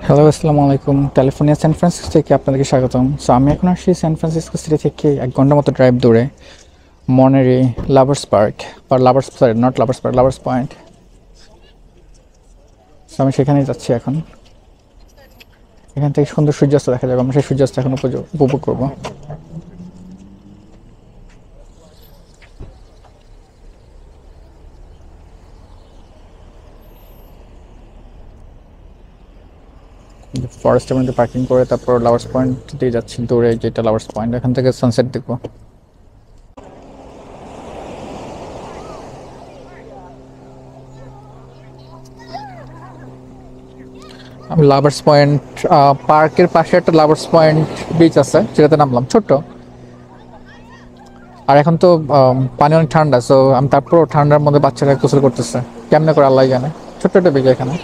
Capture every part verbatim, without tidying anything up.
Hello, আসসালামু আলাইকুম। California San Francisco থেকে আপনাদেরকে স্বাগতম। সো আমি এখন আসছি সান ফ্রান্সিসকো সিটি থেকে এক ঘন্টার মতো ড্রাইভ দূরে মনেরি লাভার্স পার্ক বা lovers sorry not lovers park lovers point. So আমি সেখানেই যাচ্ছি এখন। এখান থেকে সুন্দর সূর্যাস্ত দেখা যাবে, আমরা সেই সূর্যাস্ত এখন উপযোগ উপভোগ করবো। ফরেস্টের মধ্যে পার্কিং করে তারপর লাভার্স পয়েন্ট দিয়ে যাচ্ছি দূরে, যেটা লাভার্স পয়েন্ট। এখান থেকে সানসেট দেখবো। আমি লাভার্স পয়েন্ট পার্কের পাশে একটা লাভার্স পয়েন্ট বিচ আছে, যেটাতে নামলাম, ছোট্ট। আর এখন তো পানি অনেক ঠান্ডা, সো আমি তারপর ঠান্ডার মধ্যে বাচ্চারা গোসল করতেছে কেমনে করে আল্লাহ জানে। ছোট্ট একটা বিচ এখানে,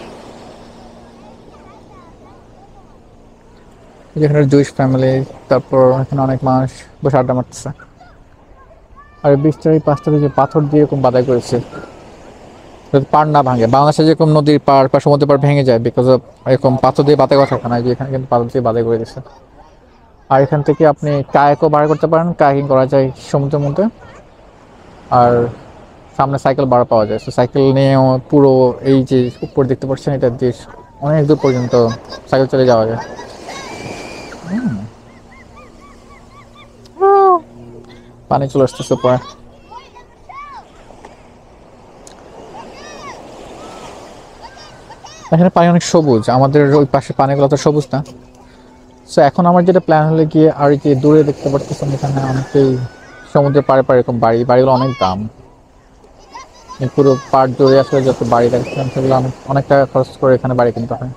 যেখানে জুইশ ফ্যামিলি, তারপর এখানে অনেক মানুষ বসে আড্ডা মারতেছে। আর বিচটার এই পাশটা যে পাথর দিয়ে এরকম বাধাই করেছে, যাতে পাড় না ভাঙে। বাংলাদেশে যেরকম নদীর পাড় বা সমুদ্র পাড় ভেঙে যায় বিকজ অফ এরকম পাথর দিয়ে বাধাই করা থাকে না, যে এখানে কিন্তু পাথর দিয়ে বাধাই করে দিচ্ছে। আর এখান থেকে আপনি কায়াকও বার করতে পারেন, কায়াকিং করা যায় সমুদ্রের মধ্যে। আর সামনে সাইকেল ভাড়া পাওয়া যায়, তো সাইকেল নিয়েও পুরো এই যে উপর দেখতে পাচ্ছেন এটা দিয়ে অনেক দূর পর্যন্ত সাইকেল চলে যাওয়া যায়। পানি চলে আসতেছে পরে। এখানে পানি অনেক সবুজ, আমাদের ওই পাশে পানিগুলো তো সবুজ না। সো এখন আমার যেটা প্ল্যান হলে গিয়ে আর কি দূরে দেখতে পাচ্ছেন এখানে অনেকেই সমুদ্রের পাড়ে পাড়ে এরকম বাড়ি, বাড়িগুলো অনেক দাম। পুরো পাড় দূরে আসলে যত বাড়ি দেখছিলাম সেগুলো অনেক অনেক টাকা খরচ করে এখানে বাড়ি কিনতে হয়।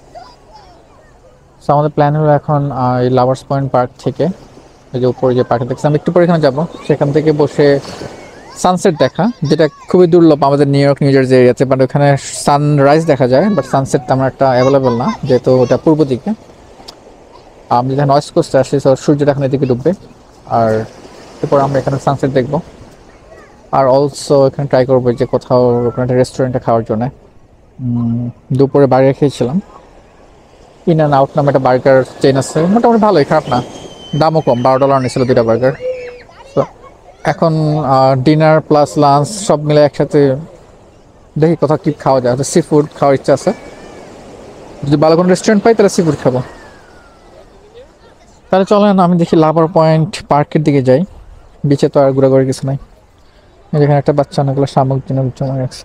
সো আমাদের প্ল্যান হলো এখন এই লাভার্স পয়েন্ট পার্ক থেকে, এই যে উপরে যে পার্ক দেখছিলাম একটু পরে এখানে যাবো, সেখান থেকে বসে সানসেট দেখা, যেটা খুবই দুর্লভ আমাদের নিউ ইয়র্ক নিউ জার্সি এরিয়াতে। বাট ওখানে সানরাইজ দেখা যায়, বাট সানসেট তেমন একটা অ্যাভেলেবল না, যেহেতু ওটা পূর্ব দিকে। আমি যখন ওয়েস্ট কোস্টে আসি সূর্যটা এখন এদিকে ডুববে, আর এরপর আমরা এখানে সানসেট দেখবো। আর অলসো এখানে ট্রাই করবো যে কোথাও ওখানে একটা রেস্টুরেন্টে খাওয়ার জন্য। দুপুরে বার্গার খেয়েছিলাম, ইন অ্যান্ড আউট নামে একটা বার্গার চেন আছে, মোটামুটি ভালোই, খারাপ না। দামও কম, বারো ডলার নিয়েছিল দুইটা বার্গার। তো এখন ডিনার প্লাস লাঞ্চ সব মিলে একসাথে দেখি কোথাও কি খাওয়া যায়। সি ফুড খাওয়ার ইচ্ছা আছে, যদি ভালো কোনো রেস্টুরেন্ট পাই তাহলে সি ফুড খাবো। তাহলে চলেন আমি দেখি লাভার পয়েন্ট পার্কের দিকে যাই। বিচে তো আর ঘোরাঘুরি কিছু নাই। যেখানে একটা বাচ্চা অনেকগুলো শামুক জন্য জমা রাখছে।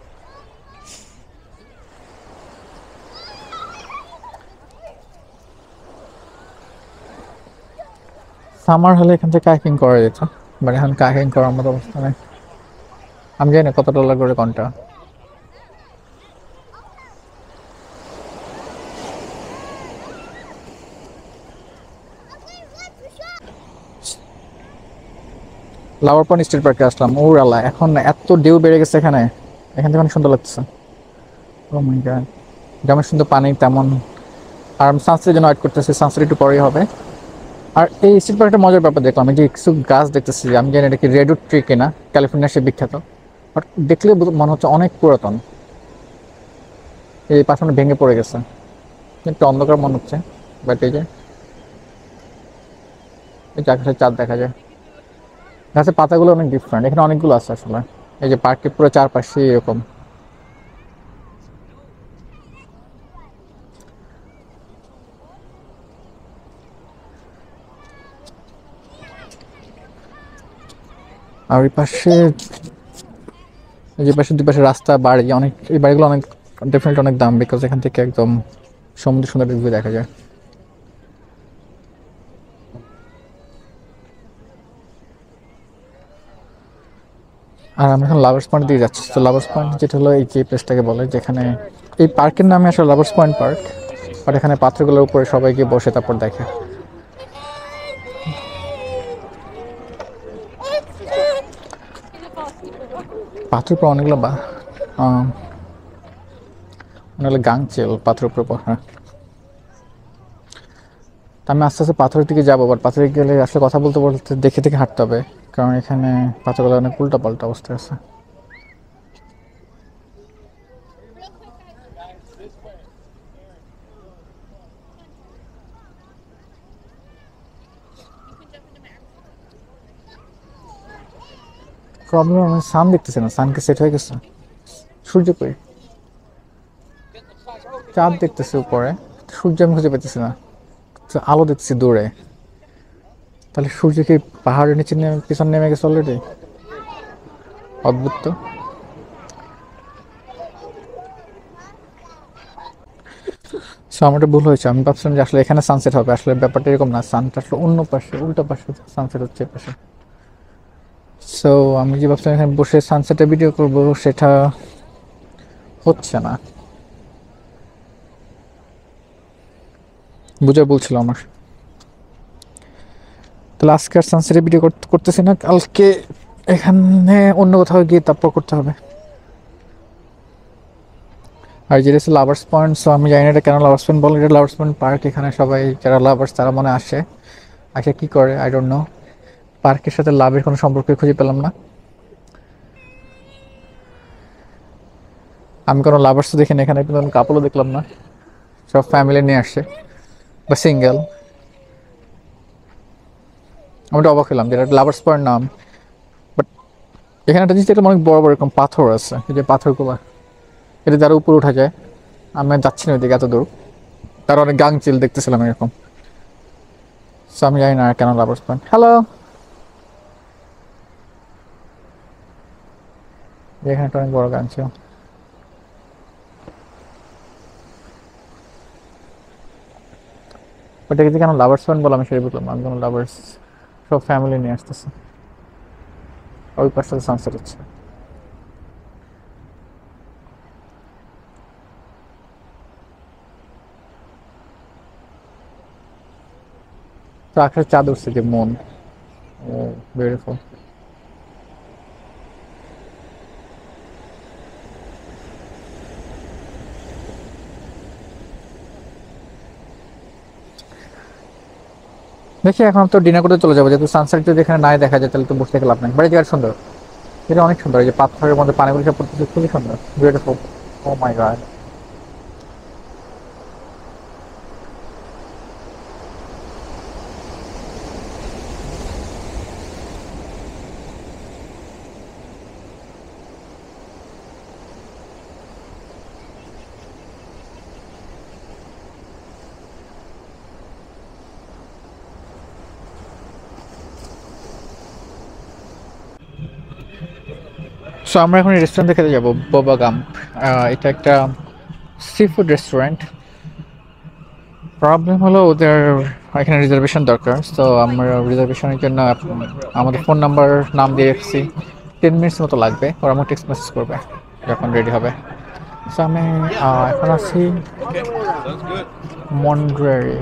সামার হলে এখান থেকে কায়াকিং করা যেত, বাট এখন কায়াকিং করার মতো অবস্থা নেই। আমি জানি না কত ডলার করে কোনটা। লাভার পয়েন্ট স্টেট পার্কে আসলাম। ওর আল্লাহ, এখন এত ঢেউ বেড়ে গেছে এখানে, এখান থেকে অনেক সুন্দর লাগতেছে। ও মাই গড, যেমন সুন্দর পানি তেমন। আর আমি সানসেটের জন্য ওয়েট করতেছি, সানসেট একটু পরেই হবে। আর এই স্টেট পার্কটা মজার ব্যাপার দেখলাম, আমি যে কিছু গাছ দেখতেছি, আমি জানি এটা কি রেডউড ট্রি কিনা, ক্যালিফোর্নিয়ার সে বিখ্যাত। বাট দেখলে মনে হচ্ছে অনেক পুরাতন। এই পাশে ভেঙে পড়ে গেছে, একটু অন্ধকার মনে হচ্ছে। বাট এই যে এই আকাশের চাঁদ দেখা যায়। গাছের পাতাগুলো অনেক ডিফারেন্ট, এখানে অনেকগুলো আছে আসলে। এই যে পার্কের পুরো চারপাশে এরকম। আর ওই পাশে, এই যে পাশে দুই পাশে রাস্তা, বাড়ি অনেক, এই বাড়িগুলো অনেক ডেফিনেটলি অনেক দাম, বিকজ এখান থেকে একদম সমুদ্র সুন্দর ভিউ দেখা যায়। আর আমি এখন লাভার্স পয়েন্ট দিয়ে যাচ্ছি। তো লাভার্স পয়েন্ট যেটা হলো এই যে প্লেসটাকে বলে, যেখানে এই পার্কের নামে আসলে লাভার্স পয়েন্ট পার্ক। আর এখানে পাথরগুলোর উপরে সবাই গিয়ে বসে তারপর দেখে। পাথর উপর অনেকগুলো বা অনেকগুলো গাংচেল পাথর উপরে পড়া। আমি আস্তে আস্তে পাথরের দিকে যাবো, বাট পাথরে গেলে আসলে কথা বলতে বলতে দেখে দেখে হাঁটতে হবে, কারণ এখানে পাথরগুলো অনেক উল্টা পাল্টা অবস্থায় আছে। প্রবলেম আমি সান দেখতেছি না, সানকে সেট হয়ে গেছে, সূর্য কই, চাঁদ দেখতেছি উপরে, সূর্য আমি খুঁজে পেতেছি না, আলো দেখতেছি দূরে, তাহলে সূর্য কি পাহাড়ের নিচে নেমে পিছন নেমে গেছে অলরেডি? অদ্ভুত তো। সো আমার ভুল হয়েছে, আমি ভাবছিলাম যে আসলে এখানে সানসেট হবে, আসলে ব্যাপারটা এরকম না, সানটা আসলে অন্য পাশে, উল্টো পাশে সানসেট হচ্ছে পাশে। সো আমি যে ভাবছিলাম এখানে বসে সানসেটের ভিডিও করব, সেটা হচ্ছে না, বুঝে বলছিল আমার। তাহলে আজকে আর সানসেটের ভিডিও করতেছি না, কালকে এখানে অন্য কোথাও গিয়ে তারপর করতে হবে। আর যেটা হচ্ছে লাভার্স পয়েন্ট, সো আমি জানি না এটা কেন লাভার্স পয়েন্ট বলে, এটা লাভার্স পয়েন্ট পার্ক। এখানে সবাই যারা লাভার্স তারা মনে আসে, আসে কি করে আই ডোন্ট নো। পার্কের সাথে লাভের কোনো সম্পর্ক খুঁজে পেলাম না, আমি কোনো লাভার্সও দেখি না এখানে, কিন্তু কাপলও দেখলাম না, সব ফ্যামিলি নিয়ে আসছে বা সিঙ্গেল। আমি তো অবাক হলাম যেটা লাভার্স পয়েন্ট নাম, বাট এখানে একটা জিনিস দেখলাম অনেক বড় বড় এরকম পাথর আছে, এই যে পাথরগুলো, এটা যারা উপরে উঠা যায়, আমি যাচ্ছি না ওইদিকে এত দূর, তার অনেক গাং চিল দেখতেছিলাম এরকম। সো আমি জানি না কেন লাভার্স পয়েন্ট। হ্যালো, এখানে একটা অনেক বড় গাং ছিল। ওটাকে যে কেন লাভার্স পয়েন্ট বললাম আমি সেটা বুঝলাম, আমি কোনো লাভার্স, সব ফ্যামিলি নিয়ে আসতেছে, ওই পাশটাতে সানসেট হচ্ছে। তো আকাশে চাঁদ উঠছে, যে মন, ও বিউটিফুল। দেখি এখন তো ডিনার করতে চলে যাবো, যেহেতু সানসেট যদি এখানে নাই দেখা যায় তাহলে তো বসে থেকে লাভ নাই। বাড়ি জায়গা সুন্দর, এটা অনেক সুন্দর, এই যে পাথরের মধ্যে পানিগুলো সব পড়তেছে, খুবই সুন্দর, beautiful. Oh my god. So আমরা এখন রেস্টুরেন্ট খেতে যাবো, বোবা গাম। এটা একটা সি ফুড রেস্টুরেন্ট। প্রবলেম হলো ওদের এখানে রিজার্ভেশন দরকার, তো আমরা রিজার্ভেশনের জন্য আমাদের ফোন নাম্বার নাম দিয়ে রেখেছি, টেন মিনিটস মতো লাগবে, ওরা আমার টেক্সট মেসেজ করবে যখন রেডি হবে। সো আমি এখন আছি মন্ট্রেরি,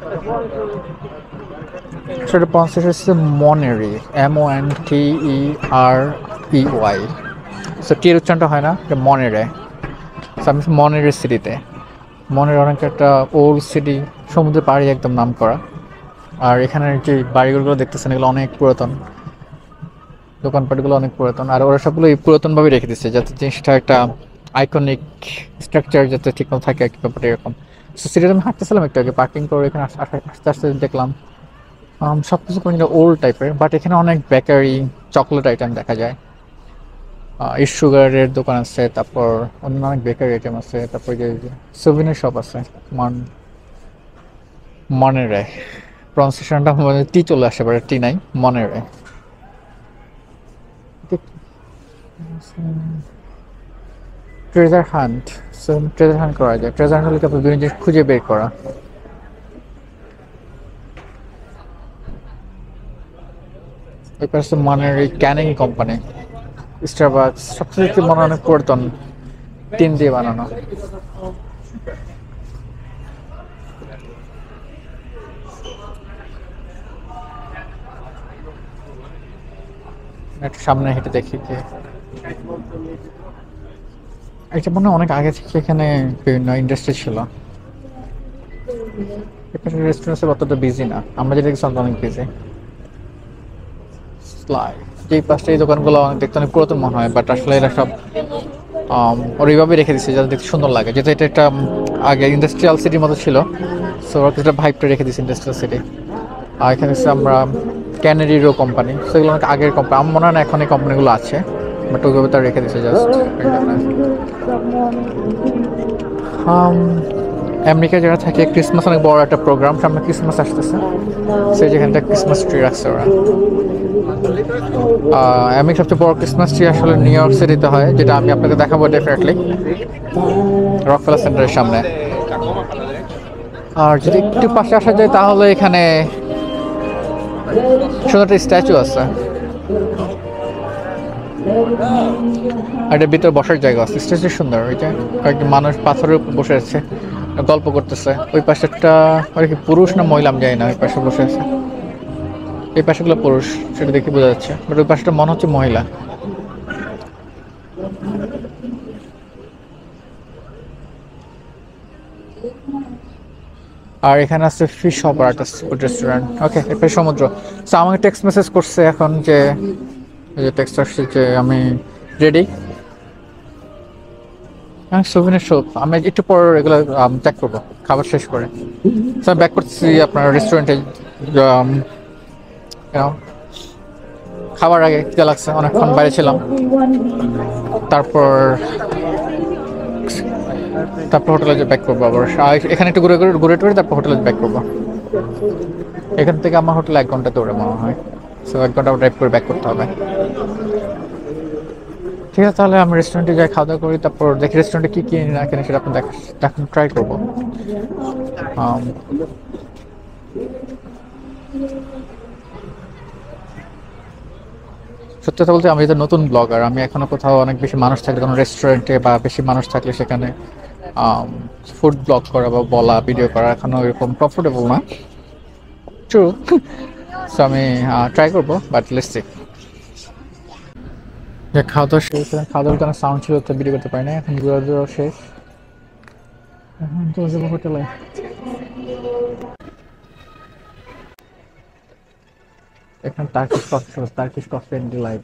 সেটা প্রনাউন্সিয়েশন হচ্ছে Monterey, M O N T E R E Y. So টির উচ্চারণটা হয় না, এটা মনেরে। সো আমি মনেরি সিটিতে, মনের অনেক একটা ওল্ড সিটি, সমুদ্রের পাড়ে একদম নাম করা। আর এখানের যে বাড়িগুলো দেখতেছেন এগুলো অনেক পুরাতন, দোকানপাটগুলো অনেক পুরাতন, আর ওরা সবগুলো পুরাতনভাবে রেখে দিচ্ছে যাতে জিনিসটা একটা আইকনিক স্ট্রাকচার যাতে ঠিকমতো থাকে আর কি, ব্যাপারটা এরকম। সো সিটিতে আমি হাঁটতেছিলাম একটু আগে, পার্কিং করে এখানে আস্তে আস্তে দেখলাম সব কিছু কোনো ওল্ড টাইপের, বাট এখানে অনেক বেকারি চকলেট আইটেম দেখা যায়, সুগারের দোকান আছে, তারপর অন্য অনেক বেকারি আইটেম আছে, তারপর যে সুভিনির শপ আছে। মান মনেরে, প্রনাউন্সিয়েশনটা মানে টি চলে আসে, বাট টি নাই, Monterey. Treasure hunt, so treasure hunt করা যায়, ট্রেজার হান্ট হলে কি বিভিন্ন জিনিস খুঁজে বের করা। এই পাশে মনের এই ক্যানিং কোম্পানি, স্টারবাকস, সবচেয়ে মনে অনেক পুরাতন, টিন দিয়ে বানানো। একটু সামনে হেঁটে দেখি কি এটা, মনে অনেক আগে থেকে এখানে বিভিন্ন ইন্ডাস্ট্রি ছিল। রেস্টুরেন্ট অতটা বিজি না, আমরা যেটা দেখছি অনেক বিজি। যে পাশটা এই দোকানগুলো অনেক দেখতে অনেক পুরাতন মনে হয়, বাট আসলে এরা সব ওরা এইভাবে রেখে দিচ্ছে যাতে দেখতে সুন্দর লাগে, যেহেতু এটা একটা আগে ইন্ডাস্ট্রিয়াল সিটির মতো ছিল, সো ওরা কিছুটা ভাইবটা রেখে দিচ্ছে ইন্ডাস্ট্রিয়াল সিটি। আর এখানে আমরা ক্যানারিরও কোম্পানি, সেগুলো অনেক আগের কোম্পানি। আমার মনে হয় না এখন এই কোম্পানিগুলো আছে, বাট ওইভাবে তারা রেখে দিচ্ছে জাস্ট। আমেরিকা যারা থাকে ক্রিসমাস অনেক বড় একটা প্রোগ্রাম, সামনে ক্রিসমাস আসতেছে, সেই যেখানটা ক্রিসমাস ট্রি রাখছে ওরা। আমেরিকার সবচেয়ে বড় ক্রিসমাস ট্রি আসলে নিউ ইয়র্ক সিটিতে হয়, যেটা আমি আপনাকে দেখাবো ডেফিনেটলি রকফেলার সেন্টারের সামনে। আর যদি একটু পাশে আসা যায় তাহলে এখানে সুন্দর একটা স্ট্যাচু আছে, আর এটার ভিতরে বসার জায়গা আছে। স্ট্যাচু সুন্দর, ওই যে কয়েকজন মানুষ পাথরের উপর বসে আছে, গল্প করতেছে। ওই পাশে একটা কি পুরুষ না মহিলা আমি জানি না, ওই পাশে বসে আছে। এই পাশেগুলো পুরুষ, সেটা দেখে বোঝা যাচ্ছে, বাট ওই পাশটা মনে হচ্ছে মহিলা। আর এখানে আছে ফিশ হপার, একটা ফুড রেস্টুরেন্ট। ওকে, এরপরে সমুদ্র। সো আমাকে টেক্সট মেসেজ করছে এখন যে টেক্সট আসছে যে আমি রেডি। সুভিনের শপ আমি একটু পর এগুলো ত্যাগ করবো খাবার শেষ করে। সো আমি ব্যাক করতেছি আপনার রেস্টুরেন্টে। খাবার আগে খিদে লাগছে, অনেকক্ষণ বাইরে ছিলাম। তারপর তারপর হোটেলে যে ব্যাক করবো আবার। এখানে একটু ঘুরে ঘুরে ঘুরে টুরে তারপর হোটেলে ব্যাক করবো। এখান থেকে আমার হোটেলে এক ঘন্টা দৌড়ে মনে হয়, সো এক ঘন্টা ড্রাইভ করে ব্যাক করতে হবে। ঠিক আছে, তাহলে আমি রেস্টুরেন্টে যাই, খাওয়া দাওয়া করি, তারপর দেখি রেস্টুরেন্টে কী কী না কিনে সেটা আপনি দেখান ট্রাই করবো। সত্যি কথা বলতে আমি তো নতুন ব্লগার, আমি এখনো কোথাও অনেক বেশি মানুষ থাকলে, কোনো রেস্টুরেন্টে বা বেশি মানুষ থাকলে সেখানে ফুড ব্লগ করা বা বলা, ভিডিও করা এখনো এরকম কমফোর্টেবল না। ট্রু। সো আমি ট্রাই করবো, বাট লেটস সি। খাওয়া দাওয়া শেষ, খাওয়া দাওয়ার জন্য সাউন্ড ছিল তো ভিডিও করতে পারি না। এখন ঘোরা ঘোরা শেষ, এখন চলে যাবো হোটেলে। এখানে Turkish coffee, Turkish coffee and delight.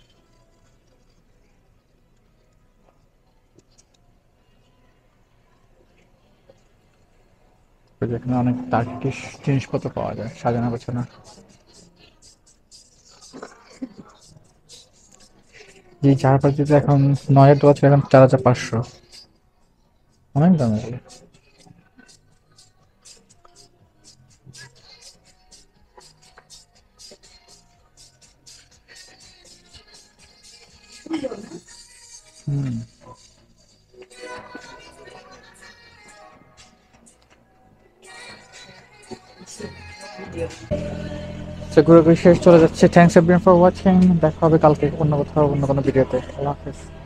এখানে অনেক টার্কিশ জিনিসপত্র পাওয়া যায়, সাজানো গোছানো। যে চার পাঁচ দিতে এখন নয় হাজার টাকা ছিল, এখন চার হাজার পাঁচশো, অনেক দাম এগুলো। হুম, ঘুরে ঘুরে শেষ চলে যাচ্ছে। Thanks everyone for watching. দেখা হবে কালকে অন্য কোথাও অন্য কোনো ভিডিওতে। আল্লাহ হাফেজ।